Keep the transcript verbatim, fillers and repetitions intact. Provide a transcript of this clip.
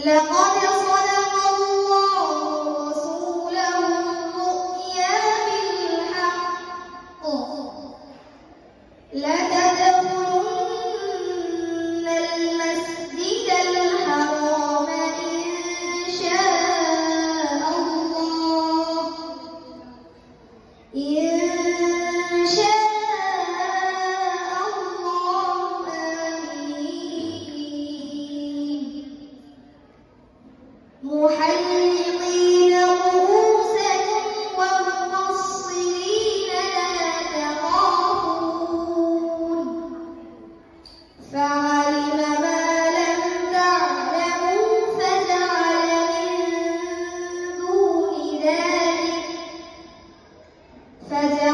لقد صدق الله رسوله الرؤيا بالحق لتدخلن المسجد الحرام إن شاء الله إن شاء الله آمين محلقين رؤوسكم ومقصرين لا تخافون فعلم ما لم تعلموا فجعل من دون ذلك فجعل